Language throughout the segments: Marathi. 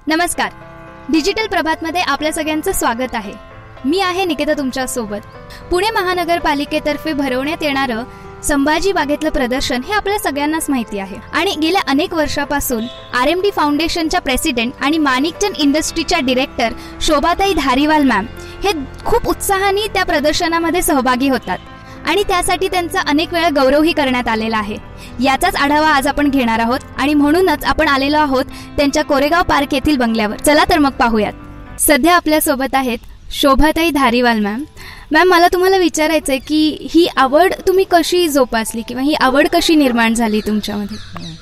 नमस्कार. डिजिटल प्रभातमध्ये आपल्या सगळ्यांचं स्वागत आहे. मी आहे निकेता तुमच्या सोबत. पुणे महानगरपालिकेतर्फे भरवण्यात येणारं संभाजी बागेतलं प्रदर्शन हे आपल्या सगळ्यांनाच माहिती आहे आणि गेल्या अनेक वर्षापासून RMD फाउंडेशनच्या प्रेसिडेंट आणि माणिकचंद इंडस्ट्रीच्या डिरेक्टर शोभाताई धारीवाल मॅम हे खूप उत्साहाने त्या प्रदर्शनामध्ये सहभागी होतात आणि त्यासाठी त्यांचा अनेक वेळा गौरवही करण्यात आलेला आहे. याचाच आढावा आज आपण घेणार आहोत आणि म्हणूनच आपण आलेलो आहोत त्यांच्या कोरेगाव पार्क येथील बंगल्यावर. चला तर मग पाहूयात. सध्या आपल्या सोबत आहेत शोभाताई धारीवाल मॅम. मॅम, मला तुम्हाला विचारायचं आहे की ही आवड तुम्ही कशी जोपासली किंवा ही आवड कशी निर्माण झाली तुमच्यामध्ये?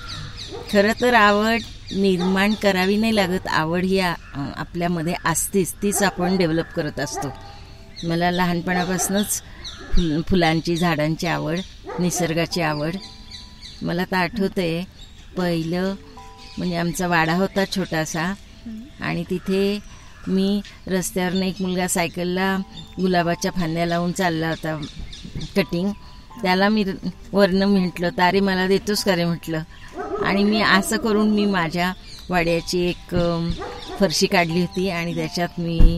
खरं तर आवड निर्माण करावी नाही लागत. आवड ही आपल्यामध्ये असतेच, तीच आपण डेव्हलप करत असतो. मला लहानपणापासूनच फुलांची, झाडांची आवड, निसर्गाची आवड. मला तर आठवतंय पहिलं म्हणजे आमचा वाडा होता छोटासा आणि तिथे मी रस्त्यावरनं एक मुलगा सायकलला गुलाबाच्या फांद्या लावून चालला होता कटिंग. त्याला मी वरनं म्हटलं तर अरे मला देतोस का रे म्हटलं. आणि मी असं करून मी माझ्या वाड्याची एक फरशी काढली होती आणि त्याच्यात मी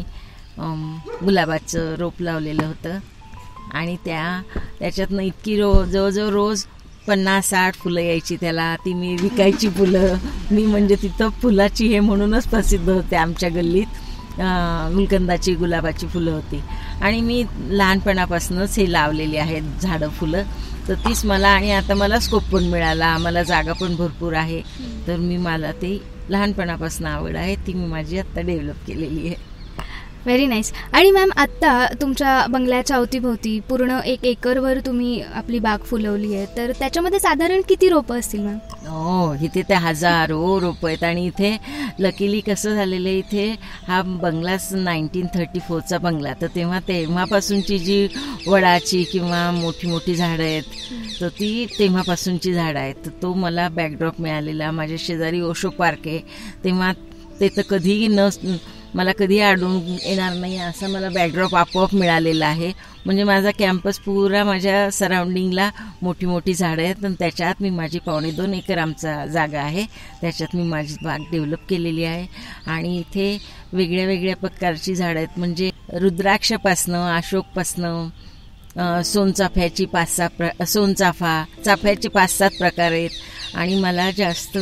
गुलाबाचं रोप लावलेलं होतं आणि त्याच्यातनं इतकी जवळजवळ रोज 50-60 फुलं यायची त्याला. ती मी विकायची फुलं. मी म्हणजे तिथं फुलाची हे म्हणूनच प्रसिद्ध होते आमच्या गल्लीत. गुलकंदाची, गुलाबाची फुलं होती आणि मी लहानपणापासूनच हे लावलेली आहेत झाडं, फुलं. तर तीच मला आणि आता मला स्कोप पण मिळाला, मला जागा पण भरपूर आहे. तर मला ते लहानपणापासून आवड आहे, ती मी माझी आत्ता डेव्हलप केलेली आहे. Very nice. आणि मॅम, आत्ता तुमच्या बंगल्याच्या अवतीभोवती पूर्ण 1 एकरवर तुम्ही आपली बाग फुलवली आहे, तर त्याच्यामध्ये साधारण किती रोपं असतील मॅम? इथे ते हजारो रोपं आहेत आणि इथे लकीली कसं झालेलं आहे, इथे हा बंगला 1934चा बंगला. तर तेव्हापासूनची जी वडाची किंवा मोठी मोठी झाडं आहेत तर ती तेव्हापासूनची झाडं आहेत. तर तो मला बॅकड्रॉप मिळालेला. माझ्या शेजारी ओशो पार्क आहे, तेव्हा ते तर कधीही मला कधी अडून येणार नाही असा मला बॅकड्रॉप आपोआप मिळालेला आहे. म्हणजे माझा कॅम्पस पुरा, माझ्या सराउंडिंगला मोठी मोठी झाडं आहेत आणि त्याच्यात मी माझी 2.25 एकर आमचा जागा आहे, त्याच्यात मी माझी बाग डेव्हलप केलेली आहे. आणि इथे वेगळ्या वेगळ्या प्रकारची झाडं आहेत, म्हणजे रुद्राक्षपासनं, अशोकपासनं, सोनचाफ्याची 5-6 सोनचाफा, चाफ्याचे 5-7 प्रकार आहेत. आणि मला जास्त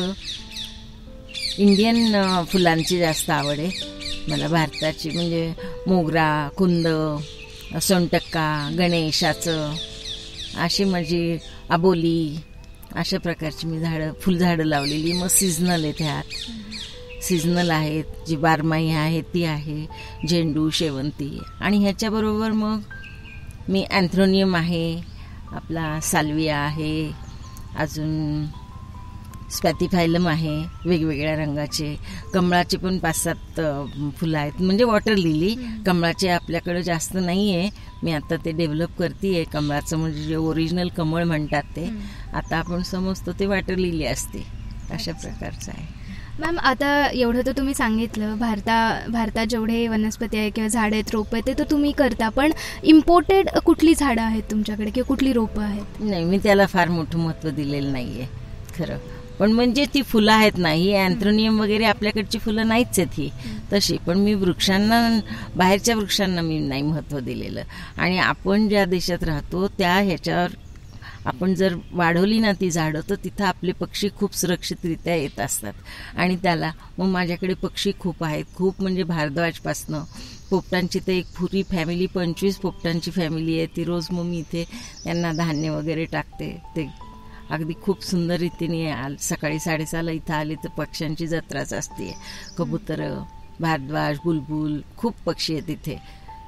इंडियन फुलांची जास्त आवड आहे. मला भारताची म्हणजे मोगरा, कुंद, सोनटक्का, गणेशाचं, अशी माझी अबोली, अशा प्रकारची मी फुलझाडं लावलेली. मग सिजनल आहेत, ह्यात सिजनल आहेत, जी बारमाही आहे ती आहे, झेंडू, शेवंती. आणि ह्याच्याबरोबर मग मी अँथ्रोनियम आहे, आपला साल्विया आहे, अजून स्पॅथिफायलम आहे, वेगवेगळ्या रंगाचे. कमळाचे पण 5-7 फुलं आहेत, म्हणजे वॉटर लिली. कमळाचे आपल्याकडे जास्त नाही आहे, मी आता ते डेव्हलप करते आहे. कमळाचं म्हणजे जे ओरिजिनल कमळ म्हणतात ते आता आपण समजतो ते वॉटर लिली असते, अशा प्रकारचं आहे. मॅम, आता एवढं तर तुम्ही सांगितलं, भारतात जेवढे वनस्पती आहे किंवा झाडं आहेत, रोपं आहेत, ते तर तुम्ही करता, पण इम्पोर्टेड कुठली झाडं आहेत तुमच्याकडे किंवा कुठली रोपं आहेत? नाही, मी त्याला फार मोठं महत्त्व दिलेलं नाही आहे खरं. पण म्हणजे ती फुलं आहेत ना, ही अँथ्रोनियम वगैरे आपल्याकडची फुलं नाहीच आहेत ही तशी. पण मी बाहेरच्या वृक्षांना मी नाही महत्त्व दिलेलं. आणि आपण ज्या देशात राहतो त्या ह्याच्यावर आपण जर वाढवली ना ती झाडं, तर तिथं आपले पक्षी खूप सुरक्षितरित्या येत असतात. आणि त्याला मग माझ्याकडे पक्षी खूप आहेत, खूप म्हणजे भारद्वाजपासनं पोपटांची तर एक पुरी फॅमिली, 25 पोपटांची फॅमिली आहे. ती रोज मग मी इथे त्यांना धान्य वगैरे टाकते. ते अगदी खूप सुंदर रीतीने सकाळी 6:30ला इथं आले तर पक्ष्यांची जत्राच असते. कबूतर, भारद्वाज, बुलबुल, खूप पक्षी आहेत इथे,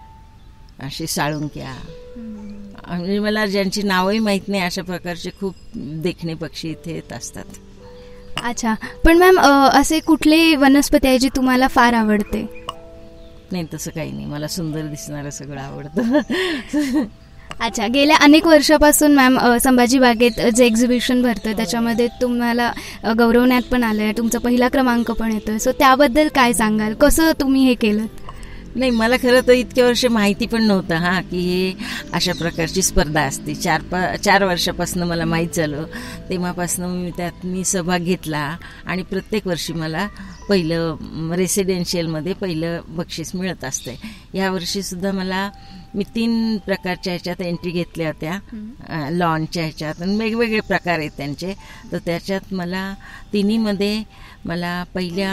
असे साळुंक्या. म्हणजे मला ज्यांची नावही माहीत नाही अशा प्रकारचे खूप देखणे पक्षी इथे येत असतात. अच्छा, पण मॅम असे कुठले वनस्पती आहे जी तुम्हाला फार आवडते? नाही, तसं काही नाही. मला सुंदर दिसणारं सगळं आवडतं. अच्छा, गेल्या अनेक वर्षापासून मॅम संभाजी बागेत जे एक्झिबिशन भरतं त्याच्यामध्ये तुम्हाला गौरवण्यात पण आलं आहे, तुमचा पहिला क्रमांक पण येतोय. सो त्याबद्दल काय सांगाल, कसं तुम्ही हे केलं? नाही, मला खरं तर इतक्या वर्ष माहिती पण नव्हतं की हे अशा प्रकारची स्पर्धा असते. 4 वर्षापासून मला माहीत झालं. तेव्हापासून मी सहभाग घेतला आणि प्रत्येक वर्षी मला पहिलं रेसिडेन्शियलमध्ये पहिलं बक्षीस मिळत असते. यावर्षीसुद्धा मी 3 प्रकारच्या ह्याच्यात एंट्री घेतल्या होत्या. लॉनच्या ह्याच्यात आणि वेगवेगळे प्रकार आहेत त्यांचे. तर त्याच्यात मला 3मध्ये मला पहिल्या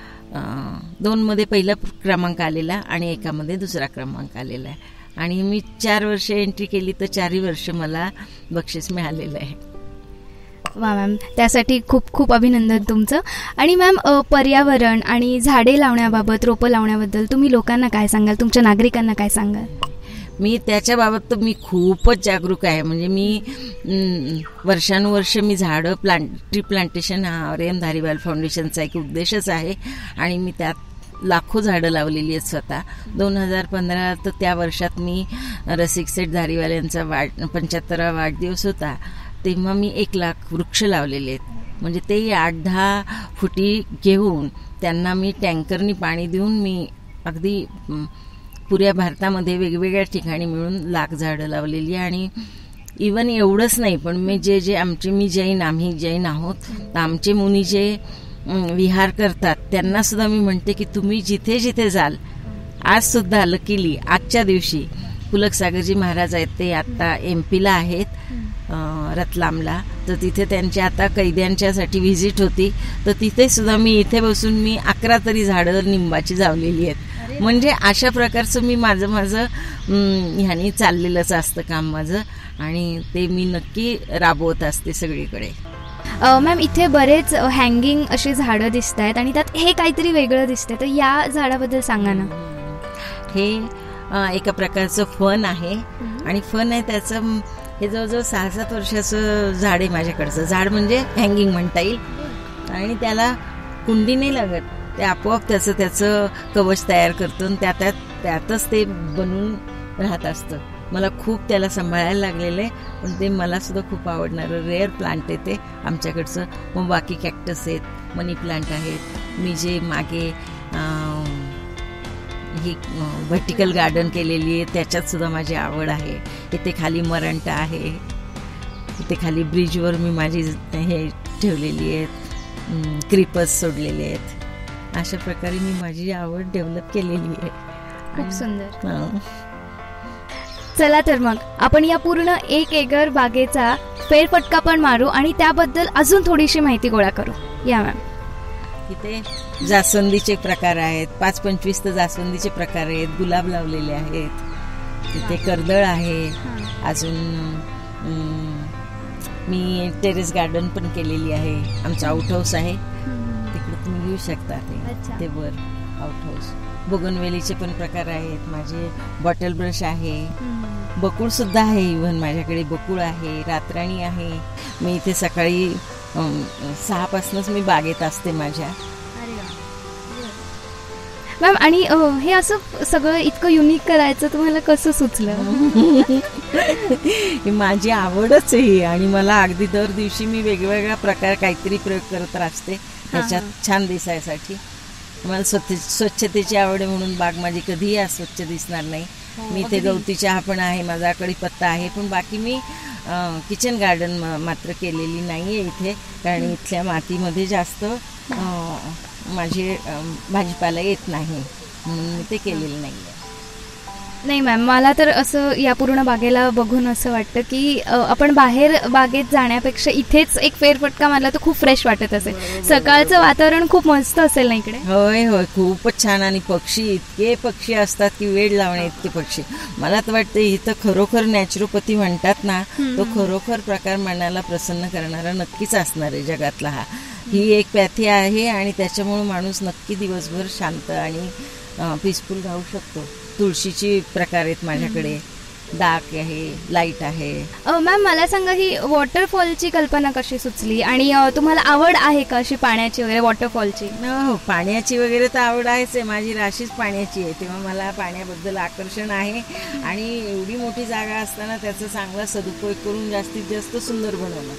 2मध्ये पहिला क्रमांक आलेला आणि एकामध्ये दुसरा क्रमांक आलेला आहे. आणि मी 4 वर्ष एंट्री केली तर 4ही वर्ष मला बक्षीस मिळालेलं आहे. वा मॅम, त्यासाठी खूप खूप अभिनंदन तुमचं. आणि मॅम, पर्यावरण आणि झाडे लावण्याबाबत, रोपं लावण्याबद्दल तुम्ही लोकांना काय सांगाल, तुमच्या नागरिकांना काय सांगाल? मी त्याच्याबाबत तर मी खूपच जागरूक आहे. म्हणजे मी वर्षानुवर्ष मी झाडं ट्री प्लांटेशन हा आर्यन धारीवाल फाउंडेशनचा एक उद्देशच आहे आणि मी त्यात लाखो झाडं लावलेली आहेत स्वतः. 2015 तर त्या वर्षात मी रसिक सेठ धारीवाल यांचा 75वा वाढदिवस होता, तेव्हा मी 1 लाख वृक्ष लावलेले आहेत. म्हणजे ते 8-10 फुटी घेऊन त्यांना मी टँकरनी पाणी देऊन मी अगदी पुऱ्या भारतामध्ये वेगवेगळ्या ठिकाणी मिळून 1 लाख झाडं लावलेली. आणि इवन एवढंच नाही, पण मी आम्ही जैन आहोत, तर आमचे मुनी जे विहार करतात त्यांना सुद्धा मी म्हणते की तुम्ही जिथे जिथे जाल, आज सुद्धा लकीली आजच्या दिवशी पुलक सागरजी महाराज आहेत, ते आता MP ला आहेत रतलामला. तर तिथे त्यांची आता कैद्यांच्यासाठी व्हिजिट होती, तर तिथे सुद्धा मी इथे बसून मी 11 तरी झाडं निंबाची लावलेली आहेत. म्हणजे अशा प्रकारचं मी माझं ह्यानी चाललेलंच असतं काम माझं आणि ते मी नक्की राबवत असते सगळीकडे. मॅम, इथे बरेच हँगिंग अशी झाडं दिसत आहेत आणि त्यात हे काहीतरी वेगळं दिसतंय, तर या झाडाबद्दल सांगा ना. हे एका प्रकारचं फन आहे आणि फन आहे त्याचं. हे जवळजवळ 6-7 वर्षाचं झाड आहे माझ्याकडचं. झाड म्हणजे हँगिंग म्हणता येईल आणि त्याला कुंडी नाही लागत, ते आपोआप त्याचं कवच तयार करतं आणि त्यातच ते बनून राहत असतं. मला खूप त्याला सांभाळायला लागलेलं आहे, पण ते मला सुद्धा खूप आवडणारं रेअर प्लांट आहे ते आमच्याकडचं. मग बाकी कॅक्टस आहेत, मनी प्लांट आहेत. मी जे मागे ही व्हर्टिकल गार्डन केलेली आहे त्याच्यात सुद्धा माझी आवड आहे. इथे खाली मरंटा आहे, इथे खाली ब्रिजवर मी माझी हे ठेवलेली आहेत, क्रीपर्स सोडलेले आहेत. अशा प्रकारे मी माझी आवड डेव्हलप केलेली आहे. खूप सुंदर. चला तर मग आपण या पूर्ण 1 एकर बागेचा फेरफटका पण मारू आणि त्याबद्दल अजून थोडीशी माहिती गोळा करू. या मॅम. इथे जास्वंदीचे प्रकार आहेत, 5-25 तर जास्वंदीचे प्रकार आहेत. गुलाब लावलेले आहेत, तिथे कर्दळ आहे. अजून मी टेरेस गार्डन पण केलेली आहे. आमचा आउट हाऊस आहे, तिकडे तुम्ही येऊ शकता. ते वर आउट हाऊस. बोगनवेलीचे पण प्रकार आहेत माझे. बॉटल ब्रश आहे, बकुळ सुद्धा आहे. इव्हन माझ्याकडे बकुळ आहे, रातराणी आहे. मी इथे सकाळी 6 मी बागेत असते माझ्या. मॅम, आणि हे असं सगळं इतकं युनिक करायचं तुम्हाला कसं सुचलं? माझी आवडच आहे आणि मला अगदी दर दिवशी मी वेगवेगळ्या प्रकार काहीतरी प्रयोग करत असते त्याच्यात छान दिसायसाठी. मला स्वच्छतेची आवड आहे म्हणून बाग माझी कधीही अस्वच्छ दिसणार नाही. मी इथे गवती चहा पण आहे, माझा कढीपत्ता आहे, पण बाकी मी किचन गार्डन मात्र केलेली नाही आहे इथे, कारण इथल्या मातीमध्ये जास्त माझे भाजीपाला येत नाही म्हणून मी ते केलेलं नाही आहे. नाही मॅम, मला तर असं या पूर्ण बागेला बघून असं वाटतं की आपण बाहेर बागेत जाण्यापेक्षा इथेच एक फेरफटका मारला तर खूप फ्रेश वाटत असेल. सकाळचं वातावरण खूप मस्त असेल ना इकडे? होय होय, खूपच छान. आणि पक्षी, इतके पक्षी असतात की वेड लावणे इतके पक्षी. मला तर वाटतं इथं खरोखर नॅचरोपॅथी म्हणतात ना, तो खरोखर प्रकार मनाला प्रसन्न करणारा नक्कीच असणार आहे जगातला. ही एक पॅथी आहे आणि त्याच्यामुळे माणूस नक्की दिवसभर शांत आणि पीसफुल राहू शकतो. तुळशीची प्रकार आहेत माझ्याकडे, डार्क आहे, लाईट आहे. मॅम, मला सांगा, ही वॉटरफॉलची कल्पना कशी सुचली आणि तुम्हाला आवड आहे का अशी पाण्याची वगैरे, वॉटरफॉलची? हो, पाण्याची वगैरे तर आवड आहेच आहे. माझी राशीच पाण्याची आहे, तेव्हा मला पाण्याबद्दल आकर्षण आहे. आणि एवढी मोठी जागा असताना त्याचा चांगला सदुपयोग करून जास्तीत जास्त सुंदर बनवणं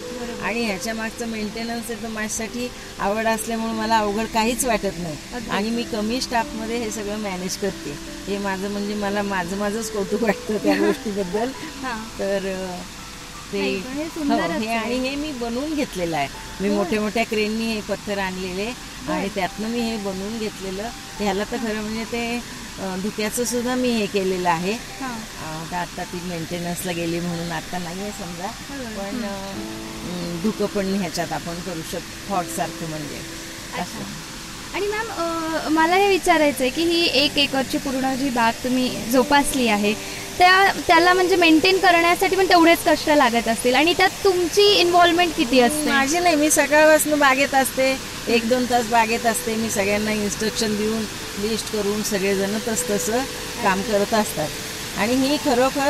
आणि ह्याच्या मागचं मेंटेनन्स आहे तर माझ्यासाठी आवड असल्यामुळे मला अवघड काहीच वाटत नाही आणि मी कमी स्टाफमध्ये हे सगळं मॅनेज करते. हे माझं म्हणजे मला माझंच कौतुक वाटतं त्या गोष्टीबद्दल. तर ते हे आणि हे मी बनवून घेतलेलं आहे. मी मोठ्या मोठ्या क्रेननी हे पत्थर आणलेले आणि त्यातनं मी हे बनवून घेतलेलं. ह्याला तर खरं म्हणजे ते धुक्याचं सुद्धा मी हे केलेलं आहे. आता ती मेंटेनन्सला गेली म्हणून आता नाही आहे समजा, पण धुकं पण ह्याच्यात आपण करू शकतो फॉटसारखं म्हणजे असं. आणि मॅम मला हे विचारायचं आहे की ही 1 एकरची पूर्ण जी बाग तुम्ही जोपासली आहे त्याला म्हणजे मेंटेन करण्यासाठी पण तेवढेच कष्ट लागत असतील आणि त्यात तुमची इन्व्हॉल्वमेंट किती असते? माझी नाही, मी सकाळपासून बागेत असते, 1-2 तास बागेत असते. मी सगळ्यांना इन्स्ट्रक्शन देऊन लिस्ट करून सगळेजण तसं काम करत असतात आणि ही खरोखर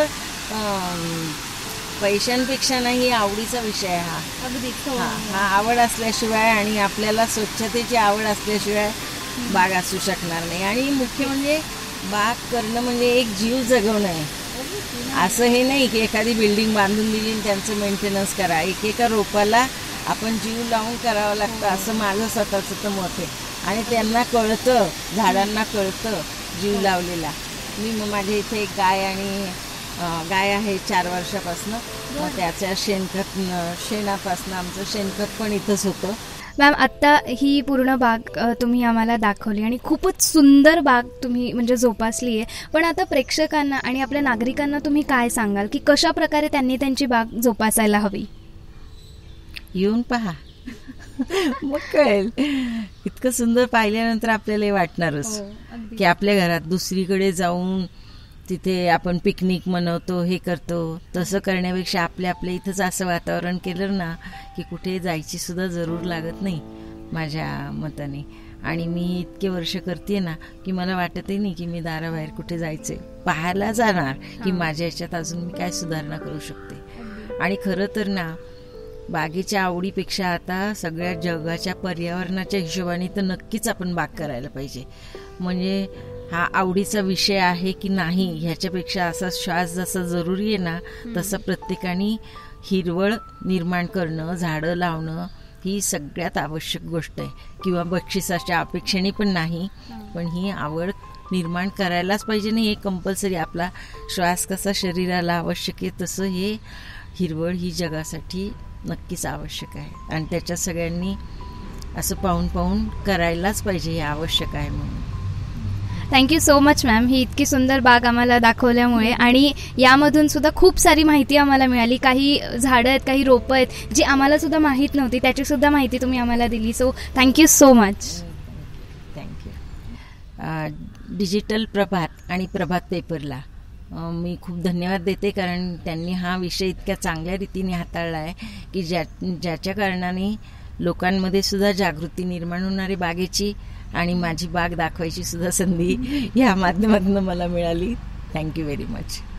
पैशांपेक्षा नाही आवडीचा विषय आहे हा. अगदी हा आवड असल्याशिवाय आणि आपल्याला स्वच्छतेची आवड असल्याशिवाय बाग असू शकणार नाही. आणि मुख्य म्हणजे बाग करणं म्हणजे एक जीव जगवणं आहे. असं हे नाही की एखादी बिल्डिंग बांधून दिली आणि त्यांचं मेंटेनन्स करा. एकेका रोपाला आपण जीव लावून करावं लागतं असं माझं स्वतःचं तर मत आहे. आणि त्यांना कळतं, झाडांना कळतं जीव लावलेला. मी माझ्या इथे एक गाय आहे 4 वर्षापासून. मग त्याच्या शेणापासून आमचं शेणखत पण इथंच होतं. मॅम आत्ता ही पूर्ण बाग तुम्ही आम्हाला दाखवली आणि खूपच सुंदर बाग तुम्ही म्हणजे जोपासली आहे. पण आता प्रेक्षकांना आणि आपल्या नागरिकांना तुम्ही काय सांगाल की कशा प्रकारे त्यांनी त्यांची बाग जोपासायला हवी? येऊन पहा मग कळेल. इतकं सुंदर पाहिल्यानंतर आपल्याला वाटणारच की आपल्या घरात दुसरीकडे जाऊन तिथे आपण पिकनिक मनवतो, हे करतो, तसं करण्यापेक्षा आपल्या इथंच असं वातावरण केलं ना की कुठे जायची सुद्धा जरूर लागत नाही माझ्या मताने. आणि मी इतके वर्ष करते ना की मला वाटतही नाही की मी दाराबाहेर कुठे जायचे, पाहायला जाणार की माझ्या ह्याच्यात अजून मी काय सुधारणा करू शकते. आणि खरं तर ना बागेच्या आवडीपेक्षा आता सगळ्या जगाच्या पर्यावरणाच्या हिशोबाने तर नक्कीच आपण बाग करायला पाहिजे. म्हणजे हा आवडीचा विषय आहे की नाही ह्याच्यापेक्षा असा श्वास जसा जरुरी आहे ना तसं प्रत्येकाने हिरवळ निर्माण करणं, झाडं लावणं ही सगळ्यात आवश्यक गोष्ट आहे. किंवा बक्षिसाच्या अपेक्षेने पण नाही, पण ही आवड निर्माण करायलाच पाहिजे. नाही हे कंपल्सरी. आपला श्वास कसा शरीराला आवश्यक आहे तसं हे हिरवळ ही जगासाठी नक्कीच आवश्यक आहे. आणि त्याच्यात सगळ्यांनी असं पाहून करायलाच पाहिजे, हे आवश्यक आहे म्हणून. थँक्यू सो मच मॅम, ही इतकी सुंदर बाग आम्हाला दाखवल्यामुळे. आणि यामधून सुद्धा खूप सारी माहिती आम्हाला मिळाली. काही झाडं आहेत, काही रोपं आहेत जी आम्हाला सुद्धा माहीत नव्हती, त्याची सुद्धा माहिती तुम्ही आम्हाला दिली. So thank you so much. Thank you. Digital Prabhat आणि प्रभात पेपरला मी खूप धन्यवाद देते, कारण त्यांनी हा विषय इतक्या चांगल्या रीतीने हाताळला आहे की ज्याच्या कारणाने लोकांमध्ये सुद्धा जागृती निर्माण होणारी बागेची आणि माझी बाग दाखवायची सुद्धा संधी या माध्यमातून मला मिळाली. Thank you very much.